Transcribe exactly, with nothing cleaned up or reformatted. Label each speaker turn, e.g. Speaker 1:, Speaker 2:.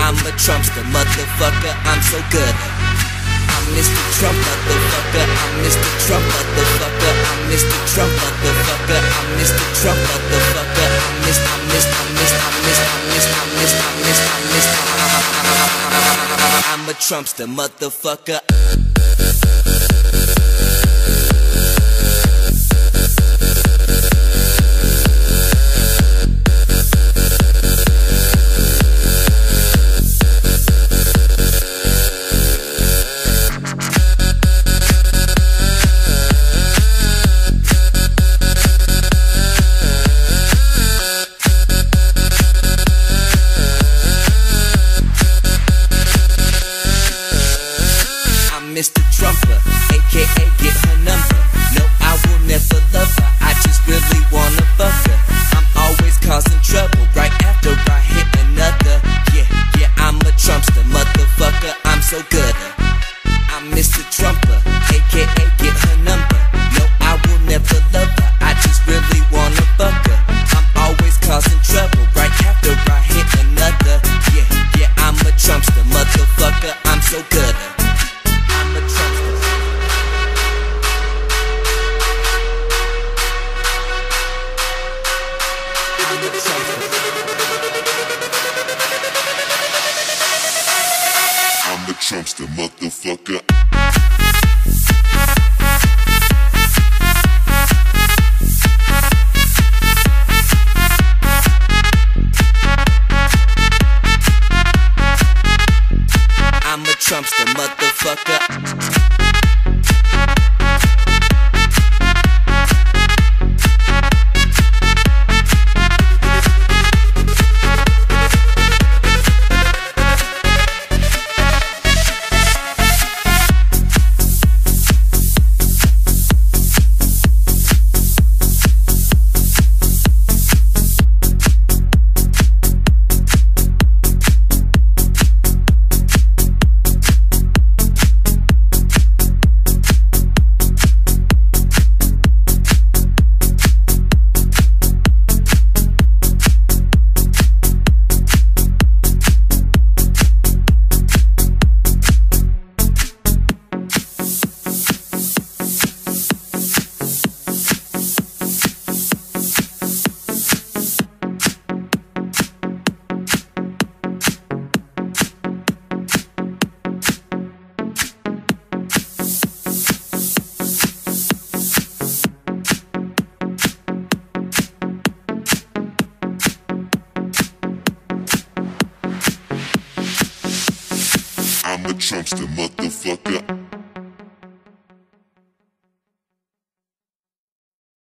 Speaker 1: I'm a Trumpster, motherfucker, I'm so good. I'm Mister Trump, motherfucker, I'm Mister Trump, motherfucker, I'm Mister Trump, motherfucker, I'm Mister Trump, motherfucker, I'm Mister, I'm Mister, I'm Mister, I'm Mister, I'm Mister, I'm Mister, I'm Mister, I'm Mister, I'm a Trumpster, motherfucker. Mister Trumper, aka get her number. No, I will never love her, I just really wanna fuck her. I'm always causing trouble right after I hit another. Yeah, yeah, I'm a Trumpster, motherfucker, I'm so good. I'm Mister Trumper, aka get her number. No, I will never love her, I just really wanna fuck her. I'm always causing trouble right after I hit another. Yeah, yeah, I'm a Trumpster, motherfucker, I'm so good.
Speaker 2: I'm the Trumpster, motherfucker.
Speaker 1: I'm a Trumpster, motherfucker.
Speaker 2: I'm the Trumpster, motherfucker.